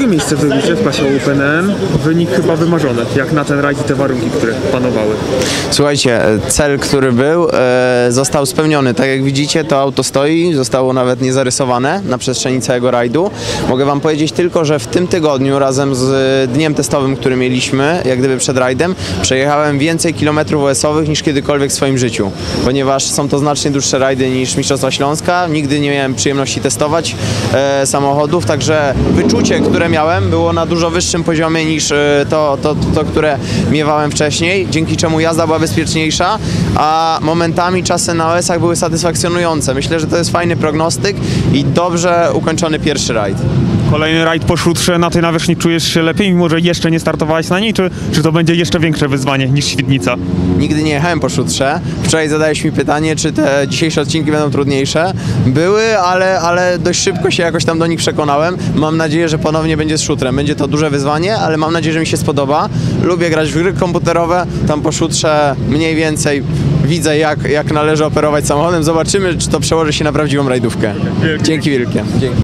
miejsce w debiucie w klasie OpenN. Wynik chyba wymarzony, jak na ten rajd i te warunki, które panowały. Słuchajcie, cel, który był, został spełniony. Tak jak widzicie, to auto stoi, zostało nawet nie zarysowane na przestrzeni całego rajdu. Mogę wam powiedzieć tylko, że w tym tygodniu razem z dniem testowym, który mieliśmy, jak gdyby przed rajdem, przejechałem więcej kilometrów OS-owych niż kiedykolwiek w swoim życiu, ponieważ są to znacznie dłuższe rajdy niż Mistrzostwa Śląska. Nigdy nie miałem przyjemności testować samochodów, także wyczucie, które miałem, było na dużo wyższym poziomie niż to, które miewałem wcześniej, dzięki czemu jazda była bezpieczniejsza, a momentami czasy na OS-ach były satysfakcjonujące. Myślę, że to jest fajny prognostyk i dobrze ukończony pierwszy rajd. Kolejny rajd po szutrze, na tej nawierzchni czujesz się lepiej, mimo że jeszcze nie startowałeś na niej, czy to będzie jeszcze większe wyzwanie niż Świdnica? Nigdy nie jechałem po szutrze. Wczoraj zadałeś mi pytanie, czy te dzisiejsze odcinki będą trudniejsze. Były, ale dość szybko się jakoś tam do nich przekonałem. Mam nadzieję, że ponownie będzie z szutrem. Będzie to duże wyzwanie, ale mam nadzieję, że mi się spodoba. Lubię grać w gry komputerowe, tam po szutrze mniej więcej widzę, jak należy operować samochodem. Zobaczymy, czy to przełoży się na prawdziwą rajdówkę. Dzięki wielkie. Dzięki.